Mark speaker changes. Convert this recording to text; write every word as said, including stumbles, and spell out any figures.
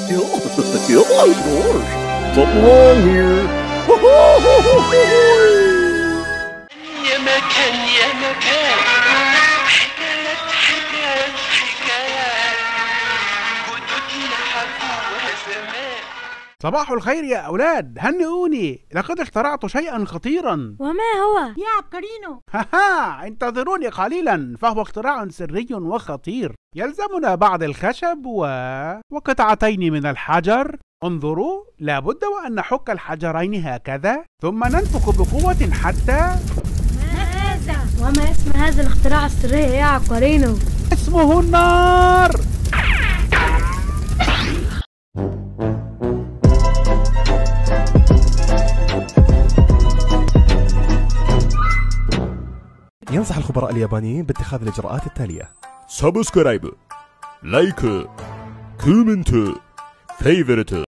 Speaker 1: Something wrong here.
Speaker 2: يا مكان يا مكان حكايات حكايات حكايات جدودنا حكوها زمان.
Speaker 3: صباح الخير يا أولاد، هنئوني، لقد اخترعت شيئا خطيرا.
Speaker 4: وما هو؟
Speaker 5: يا عبقرينو.
Speaker 3: هاها، انتظروني قليلا، فهو اختراع سري وخطير. يلزمنا بعض الخشب و... وقطعتين من الحجر. انظروا، لابد وأن نحك الحجرين هكذا، ثم ننفخ بقوة حتى...
Speaker 4: ما هذا؟ وما اسم هذا الاختراع السري يا عبقرينو؟
Speaker 3: اسمه النار.
Speaker 6: ينصح الخبراء اليابانيين باتخاذ الإجراءات التالية:
Speaker 1: سبسكرايب، لايك، كومنت، فيفورت.